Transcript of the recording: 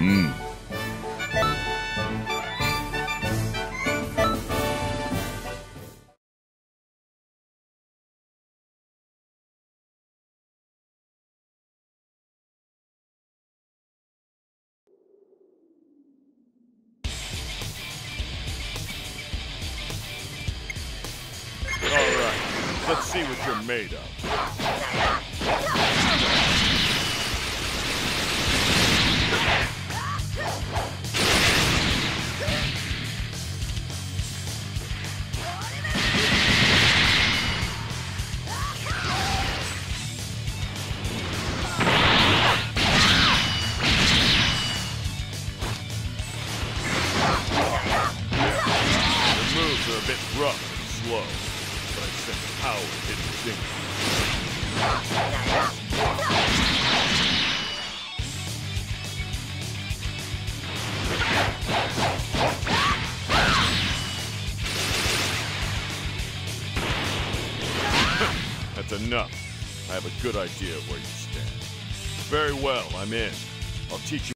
All right, let's see what you're made of. Your moves are a bit rough and slow, but I sense power hidden within you. That's enough. I have a good idea of where you stand. Very well, I'm in. I'll teach you